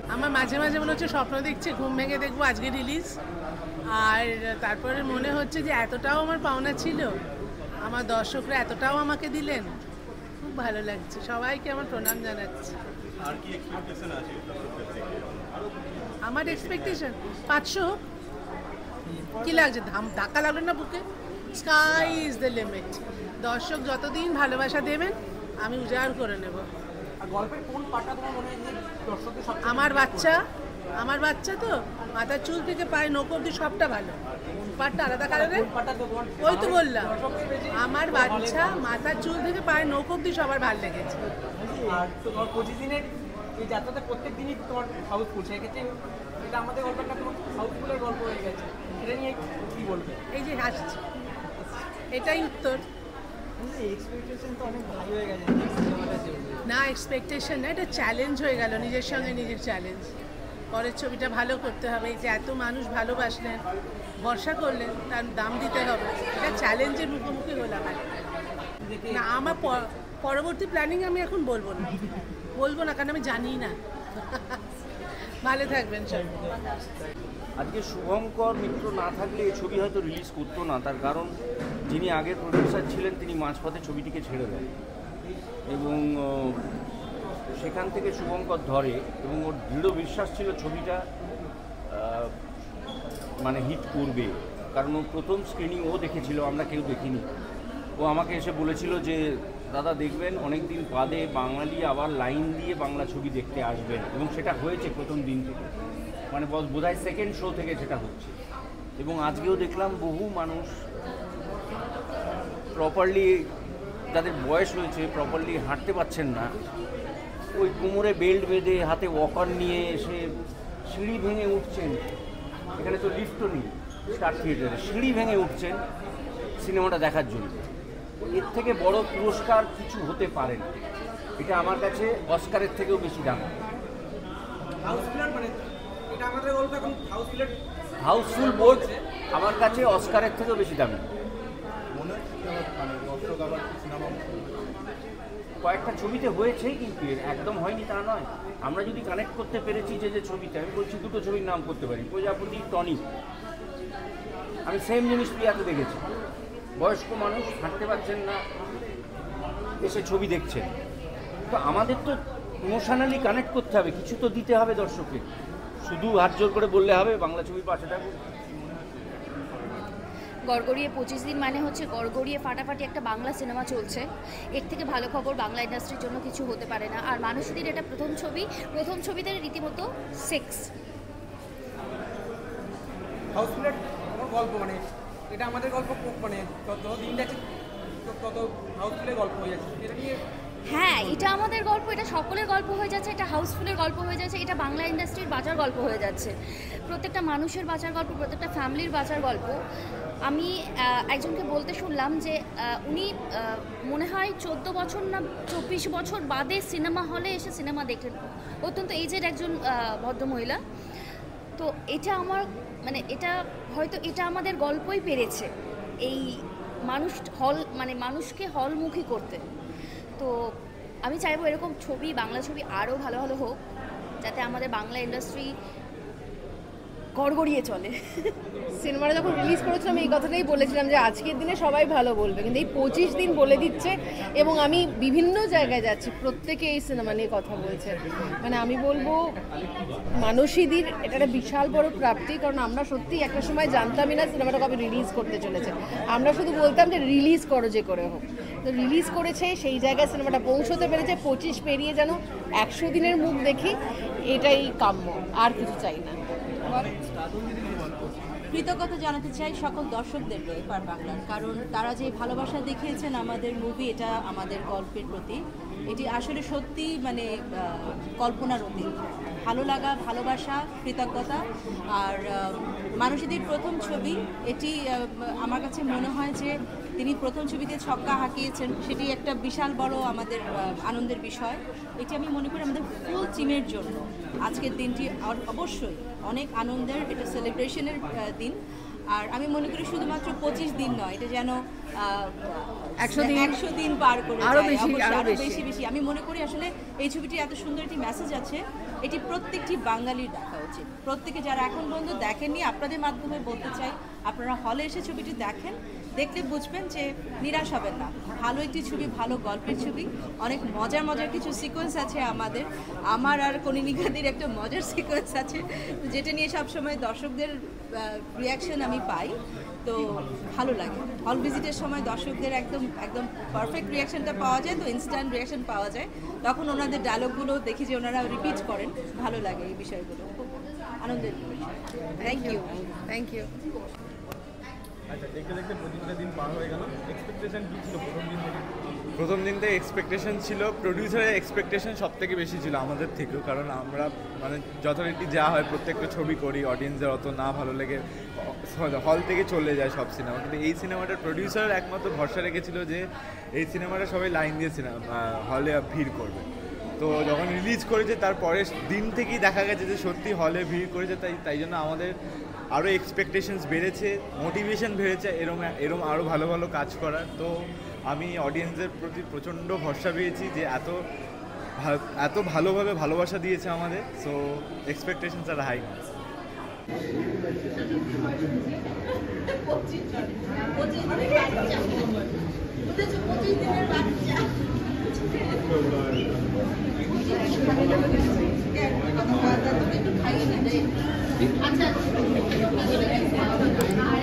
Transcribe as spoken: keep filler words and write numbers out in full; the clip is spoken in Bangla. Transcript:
আমার মাঝে মাঝে মনে হচ্ছে স্বপ্ন দেখছি, ঘুম ভেঙে দেখবো আজকে রিলিজ। আর তারপরে মনে হচ্ছে যে এতটাও আমার পাওনা ছিল, আমার দর্শকরা এতটাও আমাকে দিলেন, খুব ভালো লাগছে। সবাইকে আমার প্রণাম জানাচ্ছি। আর কি এক্সপেকটেশন আছে দর্শকদের থেকে? আমার এক্সপেকটেশন পাঁচশো হোক। কি লাগছে, ধাম ধাক্কা লাগলো না বুকে? Sky is the limit. দর্শক যতদিন ভালোবাসা দেবেন আমি উজাড় করে নেব। গল্পের কোন পার্টটা তোমার মনে হয় যে দর্শকদের সবচেয়ে আমার বাচ্চা, আমার বাচ্চা তো মাথার চুল থেকে পায়ে নখ অব্দি সবটা ভালো। কোন পার্টটা আলাদা কারণে? পার্টটা তো তোমার ওই তো বললাম, আমার বাচ্চা মাথার চুল থেকে পায়ে নখ অব্দি সবার ভালো লেগেছে। আর তোমার পঁচিশ দিনের এই যাত্রাতে প্রত্যেক দিনই তোমার হাউসফুল, সেক্ষেত্রে এটা আমাদের গল্পটা তোমার হাউসফুলের গল্প হয়ে গেছে, এটা নিয়ে কী বলবে? এই যে হাসছে, এটাই উত্তর। এক্সপেকটেশন তো অনেক ভালো হয়ে গেছে না এক্সপেকটেশন না, এটা চ্যালেঞ্জ হয়ে গেল, নিজের সঙ্গে নিজের চ্যালেঞ্জ। পরের ছবিটা ভালো করতে হবে, এই যে এত মানুষ ভালোবাসলেন, ভরসা করলেন, তার দাম দিতে হবে, এটা চ্যালেঞ্জের মুখোমুখি হলাম। না আমার পরবর্তী প্ল্যানিং আমি এখন বলবো না, বলবো না কারণ আমি জানি না। ভালো থাকবেন সব। আজকে শুভঙ্কর মিত্র না থাকলে এই ছবি হয়তো রিলিজ করতো না, তার কারণ যিনি আগের প্রডিউসার ছিলেন তিনি মাঝপথে ছবিটিকে ছেড়ে দেন এবং সেখান থেকে শুভঙ্কর ধরে এবং ওর দৃঢ় বিশ্বাস ছিল ছবিটা মানে হিট করবে, কারণ ও প্রথম স্ক্রিনিং ও দেখেছিল, আমরা কেউ দেখিনি। ও আমাকে এসে বলেছিল যে দাদা দেখবেন অনেক দিন বাদে বাঙালি আবার লাইন দিয়ে বাংলা ছবি দেখতে আসবেন, এবং সেটা হয়েছে প্রথম দিন থেকে, মানে বোধহয় সেকেন্ড শো থেকে সেটা হচ্ছে। এবং আজকেও দেখলাম বহু মানুষ প্রপারলি, যাদের বয়স হয়েছে, প্রপারলি হাঁটতে পারছেন না, ওই কোমরে বেল্ট বেঁধে হাতে ওয়াকার নিয়ে এসে সিঁড়ি ভেঙে উঠছেন। এখানে তো লিফটও নেই স্টার থিয়েটারে, সিঁড়ি ভেঙে উঠছেন সিনেমাটা দেখার জন্য। এর থেকে বড় পুরস্কার কিছু হতে পারে না। এটা আমার কাছে অস্কারের থেকেও বেশি দাম। হাউসফুল মানে এটা আমাদের গল্প এখন হাউসফুল, হাউসফুল বোর্ড আমার কাছে অস্কারের থেকেও বেশি দামি। মনে হচ্ছে মানে দর্শক আবার সিনেমা কয়েকটা ছবিতে হয়েছেই, কিন্তু একদম হয়নি তা নয়। আমরা যদি কানেক্ট করতে পেরেছি যে যে ছবিতে, আমি বলছি দুটো ছবির নাম করতে পারি, প্রজাপতি, টনি। আমি সেম জিনিস প্রিয়াতে দেখেছি, বয়স্ক মানুষ হাঁটতে পারছেন না, এসে ছবি দেখছেন। তো আমাদের তো ইমোশনালি কানেক্ট করতে হবে, কিছু তো দিতে হবে দর্শককে, শুধু হাত জোর করে বললে হবে বাংলা ছবির পাশে থাকুন। গড়গড়িয়ে পঁচিশ দিন মানে হচ্ছে গড়গড়িয়ে ফাটাফাটি একটা বাংলা সিনেমা চলছে। এর থেকে ভালো খবর বাংলা ইন্ডাস্ট্রির জন্য কিছু হতে পারে না। আর মানুষদের এটা প্রথম ছবি, প্রথম ছবিতে রীতিমতো সেক্স। হাউসফুলের গল্প মানে এটা আমাদের গল্প, মানে যত দিন যাচ্ছে তত হাউসফুলের গল্প হয়ে যাচ্ছে, এটা নিয়ে হ্যাঁ এটা আমাদের গল্প, এটা সকলের গল্প হয়ে যাচ্ছে, এটা হাউসফুলের গল্প হয়ে যাচ্ছে, এটা বাংলা ইন্ডাস্ট্রির বাঁচার গল্প হয়ে যাচ্ছে, প্রত্যেকটা মানুষের বাঁচার গল্প, প্রত্যেকটা ফ্যামিলির বাঁচার গল্প। আমি একজনকে বলতে শুনলাম যে উনি মনে হয় চোদ্দ বছর না চব্বিশ বছর বাদে সিনেমা হলে এসে সিনেমা দেখলেন, অত্যন্ত এজেড একজন ভদ্রমহিলা। তো এটা আমার মানে এটা হয়তো এটা আমাদের গল্পই পেরেছে এই মানুষ হল মানে মানুষকে হলমুখী করতে। তো আমি চাইবো এরকম ছবি, বাংলা ছবি আরও ভালো ভালো হোক, যাতে আমাদের বাংলা ইন্ডাস্ট্রি গড়গড়িয়ে চলে। সিনেমাটা যখন রিলিজ করেছিলাম আমি এই কথাটাই বলেছিলাম যে আজকের দিনে সবাই ভালো বলবে, কিন্তু এই পঁচিশ দিন বলে দিচ্ছে। এবং আমি বিভিন্ন জায়গায় যাচ্ছি, প্রত্যেকে এই সিনেমা নিয়ে কথা বলছে। মানে আমি বলবো মানসীদির এটা একটা বিশাল বড় প্রাপ্তি, কারণ আমরা সত্যি একটা সময় জানতামই না সিনেমাটা কবে রিলিজ করতে চলেছে। আমরা শুধু বলতাম যে রিলিজ করো যে করে হোক, তো রিলিজ করেছে, সেই জায়গায় সিনেমাটা পৌঁছতে পেরেছে। পঁচিশ পেরিয়ে যেন একশো দিনের মুখ দেখি, এটাই কাম্য, আর কিছু চাই না। কৃতজ্ঞতা জানাতে চাই সকল দর্শকদেরকে এপার বাংলার, কারণ তারা যে ভালোবাসা দেখিয়েছেন আমাদের মুভি, এটা আমাদের গল্পের প্রতি, এটি আসলে সত্যি মানে কল্পনার অতীত। ভালো লাগা, ভালোবাসা, কৃতজ্ঞতা। আর মানুষদের প্রথম ছবি, এটি আমার কাছে মনে হয় যে তিনি প্রথম ছবিতে ছক্কা হাঁকিয়েছেন, সেটি একটা বিশাল বড় আমাদের আনন্দের বিষয়। এটি আমি মনে করি আমাদের ফুল টিমের জন্য আজকের দিনটি অবশ্যই অনেক আনন্দের, এটা সেলিব্রেশনের দিন। আর আমি মনে করি শুধুমাত্র পঁচিশ দিন নয়, এটা যেন একশো দিন একশো দিন পার করে আরো বেশি আরো বেশি বেশি আমি মনে করি আসলে এই ছবিটি এত সুন্দর একটি মেসেজ আছে এটি প্রত্যেকটি বাঙালির দেখা উচিত। প্রত্যেকে যারা এখন পর্যন্ত দেখেননি, আপনাদের মাধ্যমে বলতে চাই, আপনারা হলে এসে ছবিটি দেখেন, দেখলে বুঝবেন যে নিরাশ হবেন না। ভালো একটি ছবি, ভালো গল্পের ছবি, অনেক মজার মজার কিছু সিকোয়েন্স আছে আমাদের, আমার আর কনিনিকাদের একটা মজার সিকোয়েন্স আছে যেটা নিয়ে সবসময় দর্শকদের রিয়াকশন আমি পাই, তো ভালো লাগে। হল ভিজিটের সময় দর্শকদের একদম একদম পারফেক্ট রিয়াকশনটা পাওয়া যায়, তো ইনস্ট্যান্ট রিয়াকশন পাওয়া যায়, তখন ওনাদের ডায়লগগুলো দেখি যে ওনারা রিপিট করেন, ভালো লাগে এই বিষয়গুলো, খুব আনন্দের বিষয়। Thank you thank you. আচ্ছা, দেখতে দেখতে পঁচিশটা দিন পার হয়ে গেল, এক্সপেকটেশন কী ছিল প্রথম দিন থেকে? প্রথম দিন থেকে এক্সপেকটেশন ছিল, প্রডিউসারের এক্সপেকটেশন সব থেকে বেশি ছিল আমাদের থেকেও, কারণ আমরা মানে যথারীতি যা হয় প্রত্যেকটা ছবি করি, অডিয়েন্সের অত না ভালো লেগে হল থেকে চলে যায় সব সিনেমা, কিন্তু এই সিনেমাটার প্রডিউসার একমাত্র ভরসা রেখেছিল যে এই সিনেমাটা সবাই লাইন দিয়ে সিনেমা হলে ভিড় করবে। তো যখন রিলিজ করেছে তার পরের দিন থেকেই দেখা গেছে যে সত্যি হলে ভিড় করেছে, তাই তাই জন্য আমাদের আরও এক্সপেকটেশনস বেড়েছে, মোটিভেশন বেড়েছে এরম এরম আরও ভালো ভালো কাজ করার। তো আমি অডিয়েন্সের প্রতি প্রচণ্ড ভরসা পেয়েছি যে এত এত ভালোভাবে ভালোবাসা দিয়েছে আমাদের, সো এক্সপেকটেশনস আর হাই। আচ্ছা